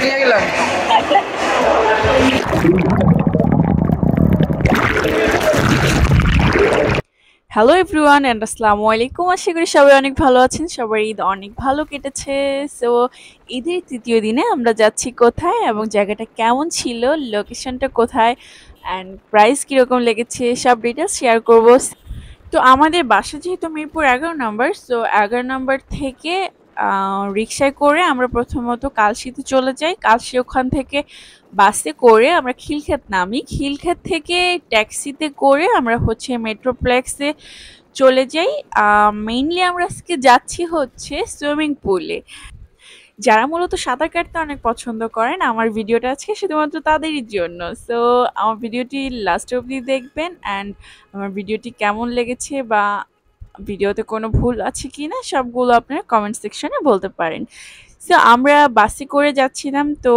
নিয়ে গেলাম। Hello everyone and আসসালামু আলাইকুম। আশা করি সবাই অনেক ভালো আছেন। সবার ঈদ অনেক ভালো কেটেছে। সো ঈদের তৃতীয় দিনে আমরা যাচ্ছি কোথায় এবং জায়গাটা কেমন ছিল, লোকেশনটা কোথায় অ্যান্ড প্রাইস কীরকম লেগেছে, সব ডিটেলস শেয়ার করব। তো আমাদের বাসা যেহেতু মিরপুর 11 নম্বর, সো 11 নম্বর থেকে রিক্সায় করে আমরা প্রথমত কালশিতে চলে যাই। কালশি ওখান থেকে বাসে করে আমরা খিলক্ষেত নামি। খিলক্ষেত থেকে ট্যাক্সিতে করে আমরা হচ্ছে মেট্রোপ্লেক্সে চলে যাই। মেইনলি আমরা আজকে যাচ্ছি হচ্ছে সুইমিং পুলে। যারা মূলত সাঁতার কাটতে অনেক পছন্দ করেন, আমার ভিডিওটা আজকে শুধুমাত্র তাদেরই জন্য। সো আমার ভিডিওটি লাস্ট অবধি দেখবেন অ্যান্ড আমার ভিডিওটি কেমন লেগেছে বা ভিডিওতে কোনো ভুল আছে কি না সবগুলো আপনারা কমেন্ট সেকশনে বলতে পারেন। সো আমরা বাসে করে যাচ্ছিলাম। তো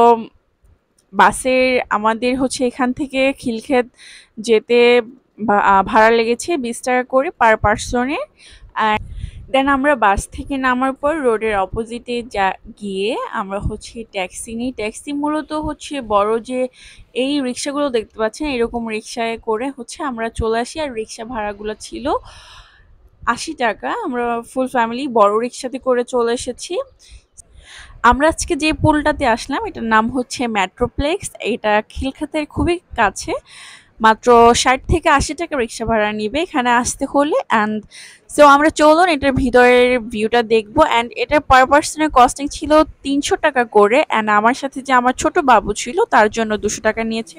বাসের আমাদের হচ্ছে এখান থেকে খিলক্ষেত যেতে ভাড়া লেগেছে 20 টাকা করে পার পার্সনে। দেন আমরা বাস থেকে নামার পর রোডের অপোজিটে গিয়ে আমরা হচ্ছে ট্যাক্সি নিই। ট্যাক্সি মূলত হচ্ছে বড় যে এই রিক্সাগুলো দেখতে পাচ্ছেন, এরকম রিক্সায় করে হচ্ছে আমরা চলে আসি। আর রিক্সা ভাড়াগুলো ছিল 80 টাকা। আমরা ফুল ফ্যামিলি বড় রিক্সাতে করে চলে এসেছি। আমরা আজকে যে পুলটাতে আসলাম এটার নাম হচ্ছে মেট্রোপ্লেক্স। এটা খিলক্ষেতের খুবই কাছে, মাত্র 60 থেকে 80 টাকা রিক্সা ভাড়া নিবে এখানে আসতে হলে। অ্যান্ড সো আমরা চলুন এটার ভিতরের ভিউটা দেখবো। অ্যান্ড এটার পার পার্সনের কস্টিং ছিল 300 টাকা করে। অ্যান্ড আমার সাথে যে আমার ছোট বাবু ছিল তার জন্য 200 টাকা নিয়েছে।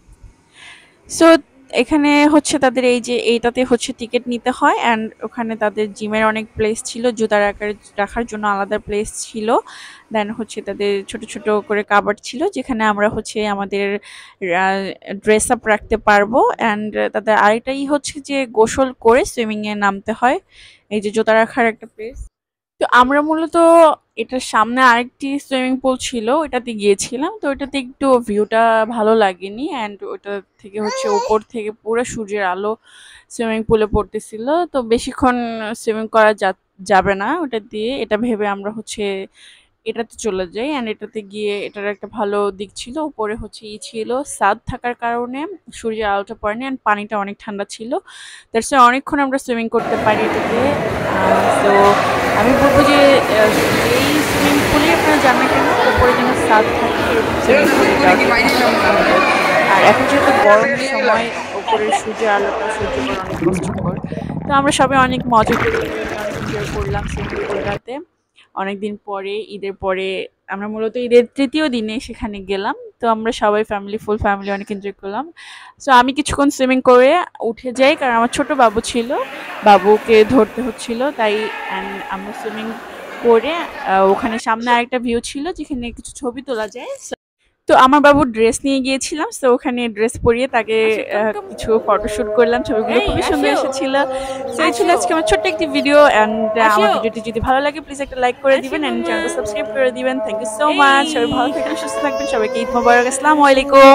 সো এখানে হচ্ছে তাদের এই যে এইটাতে হচ্ছে টিকিট নিতে হয়। অ্যান্ড ওখানে তাদের জিমের অনেক প্লেস ছিল, জুতা রাখার জন্য আলাদা প্লেস ছিল। দেন হচ্ছে তাদের ছোট ছোট করে কাবার্ড ছিল যেখানে আমরা হচ্ছে আমাদের ড্রেস আপ রাখতে পারবো। অ্যান্ড তাদের আরেকটাই হচ্ছে যে গোসল করে সুইমিংয়ে নামতে হয়, এই যে জুতা রাখার একটা প্লেস। তো আমরা মূলত এটার সামনে আরেকটি সুইমিং পুল ছিল, ওটাতে গিয়েছিলাম। তো ওটাতে একটু ভিউটা ভালো লাগেনি। অ্যান্ড ওটা থেকে হচ্ছে উপর থেকে পুরো সূর্যের আলো সুইমিং পুলে পড়তেছিল। তো বেশিক্ষণ সুইমিং করা যাবে না ওটা দিয়ে, এটা ভেবে আমরা হচ্ছে এটাতে চলে যাই। অ্যান্ড এটাতে গিয়ে এটার একটা ভালো দিক ছিল, উপরে হচ্ছে ছিল ছাদ থাকার কারণে সূর্যের আলোটা পড়েনি অ্যান্ড পানিটা অনেক ঠান্ডা ছিল। দ্যাটস ওয়াই অনেকক্ষণ আমরা সুইমিং করতে পারি এটাতে। তো আমি বলবো যে এই সুইমিং পুলে আপনারা জানেন কেন উপরে যেন ছাদ থাকে এরকম সুইমিং পুলে। আর এখন যেহেতু গরমের সময় উপরের সূর্যের আলোটা সহ্য করা অনেক কষ্টকর। তো আমরা সবাই অনেক মজা করি, অনেক এনজয় করলাম সুইমিং পুলটাতে। অনেকদিন পরে ঈদের পরে আমরা মূলত ঈদের তৃতীয় দিনে সেখানে গেলাম। তো আমরা সবাই ফুল ফ্যামিলি অনেক এনজয় করলাম। সো আমি কিছুক্ষণ সুইমিং করে উঠে যাই কারণ আমার ছোট বাবু ছিল, বাবুকে ধরতে হচ্ছিল তাই। আমরা সুইমিং করে ওখানে সামনে আরেকটা ভিউ ছিল যেখানে কিছু ছবি তোলা যায়। তো আমার বাবুর ড্রেস নিয়ে গিয়েছিলাম, তো ওখানে ড্রেস পরিয়ে তাকে কিছু ফটোশুট করলাম, ছবিগুলো খুবই সুন্দর এসেছিল। তো এই ছিল আজকে আমার ছোট্ট একটি ভিডিও। অ্যান্ড আমার ভিডিওটি যদি ভালো লাগে প্লিজ একটা লাইক করে দিবেন অ্যান্ড চ্যানেলটা সাবস্ক্রাইব করে দিবেন। Thank you so much. সবাই ভালো থাকবেন, সুস্থ থাকবেন। সবাইকে ঈদ মোবারক। আসসালামু আলাইকুম।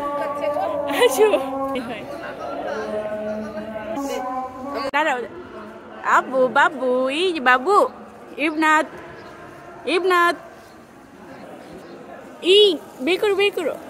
দাঁড়াও আব্বু বাবু, এই যে বাবু ইবনাথ, ইবনাথ এই বের করো বের করো।